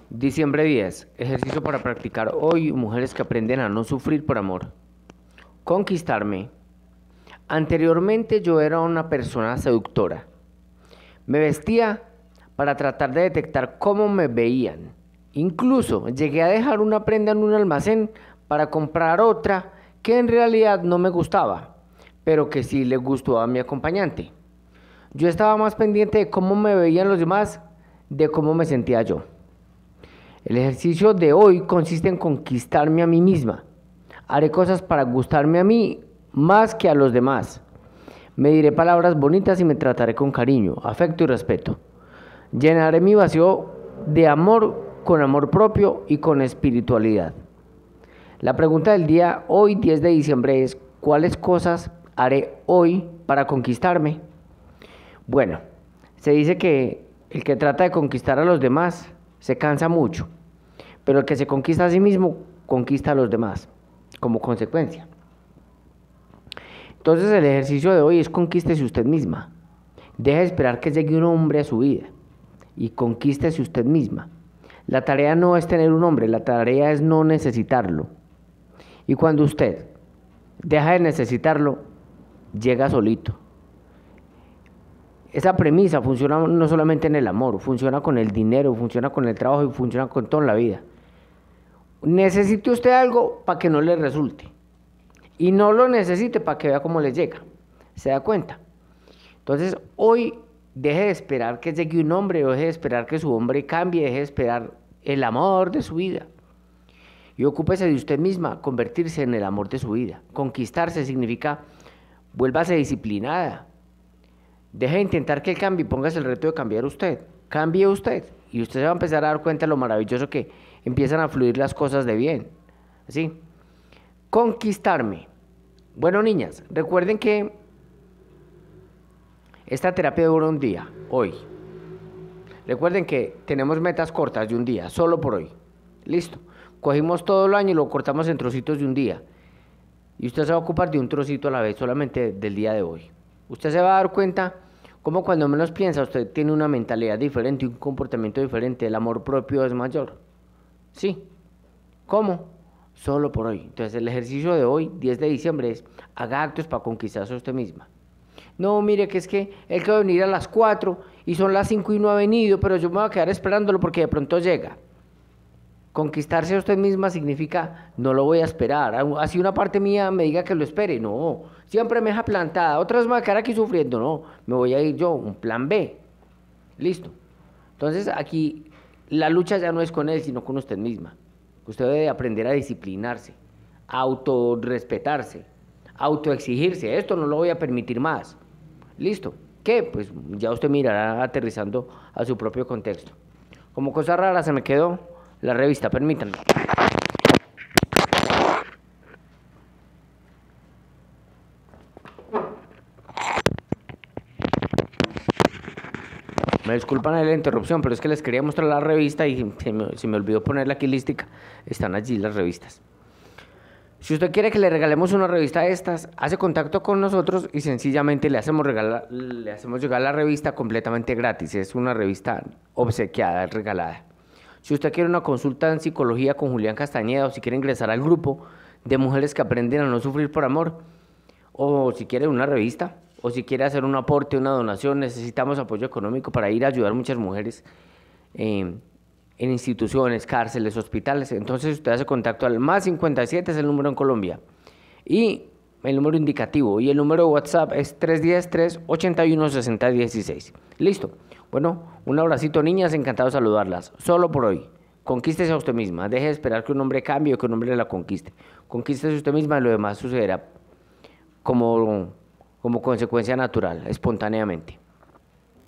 Diciembre 10. Ejercicio para practicar hoy. Mujeres que aprenden a no sufrir por amor. Conquistarme. Anteriormente yo era una persona seductora. Me vestía para tratar de detectar cómo me veían. Incluso llegué a dejar una prenda en un almacén para comprar otra que en realidad no me gustaba, pero que sí le gustó a mi acompañante. Yo estaba más pendiente de cómo me veían los demás, de cómo me sentía yo. El ejercicio de hoy consiste en conquistarme a mí misma. Haré cosas para gustarme a mí más que a los demás. Me diré palabras bonitas y me trataré con cariño, afecto y respeto. Llenaré mi vacío de amor con amor propio y con espiritualidad. La pregunta del día hoy, 10 de diciembre, es: ¿cuáles cosas haré hoy para conquistarme? Bueno, se dice que el que trata de conquistar a los demás se cansa mucho, pero el que se conquista a sí mismo conquista a los demás como consecuencia. Entonces el ejercicio de hoy es: conquístese usted misma. Deje de esperar que llegue un hombre a su vida y conquístese usted misma. La tarea no es tener un hombre, la tarea es no necesitarlo. Y cuando usted deja de necesitarlo, llega solito. Esa premisa funciona no solamente en el amor, funciona con el dinero, funciona con el trabajo y funciona con toda la vida. Necesite usted algo para que no le resulte. Y no lo necesite para que vea cómo le llega. ¿Se da cuenta? Entonces, hoy deje de esperar que llegue un hombre, o deje de esperar que su hombre cambie, deje de esperar el amor de su vida. Y ocúpese de usted misma, convertirse en el amor de su vida. Conquistarse significa: vuélvase disciplinada. Deje de intentar que él cambie y póngase el reto de cambiar usted. Cambie usted. Y usted se va a empezar a dar cuenta de lo maravilloso que empiezan a fluir las cosas de bien. ¿Sí? Conquistarme. Bueno, niñas, recuerden que esta terapia dura un día, hoy. Recuerden que tenemos metas cortas de un día, solo por hoy. Listo. Cogimos todo el año y lo cortamos en trocitos de un día. Y usted se va a ocupar de un trocito a la vez, solamente del día de hoy. Usted se va a dar cuenta cómo cuando menos piensa usted tiene una mentalidad diferente y un comportamiento diferente. El amor propio es mayor. ¿Sí? ¿Cómo? Solo por hoy. Entonces el ejercicio de hoy, 10 de diciembre, es: haga actos para conquistarse a usted misma. No, mire que es que él quedó venir a las 4 y son las 5 y no ha venido, pero yo me voy a quedar esperándolo porque de pronto llega. Conquistarse a usted misma significa: no lo voy a esperar. Así una parte mía me diga que lo espere. No, siempre me deja plantada. Otras me voy a quedar aquí sufriendo. No, me voy a ir yo. Un plan B. Listo. Entonces aquí la lucha ya no es con él, sino con usted misma. Usted debe aprender a disciplinarse, a autorrespetarse, a autoexigirse. Esto no lo voy a permitir más. Listo. ¿Qué? Pues ya usted mirará aterrizando a su propio contexto. Como cosa rara se me quedó la revista, permítanme. Me disculpan la interrupción, pero es que les quería mostrar la revista y se me olvidó ponerla aquí lística. Están allí las revistas. Si usted quiere que le regalemos una revista de estas, hace contacto con nosotros y sencillamente le hacemos llegar la revista completamente gratis. Es una revista obsequiada, regalada. Si usted quiere una consulta en psicología con Julián Castañeda, o si quiere ingresar al grupo de mujeres que aprenden a no sufrir por amor, o si quiere una revista, o si quiere hacer un aporte, una donación, necesitamos apoyo económico para ir a ayudar a muchas mujeres en instituciones, cárceles, hospitales. Entonces usted hace contacto al +57, es el número en Colombia, y el número indicativo, y el número de WhatsApp es 310-381-6016. Listo. Bueno, un abracito, niñas, encantado de saludarlas. Solo por hoy. Conquístese a usted misma. Deje de esperar que un hombre cambie o que un hombre la conquiste. Conquístese a usted misma y lo demás sucederá como consecuencia natural, espontáneamente.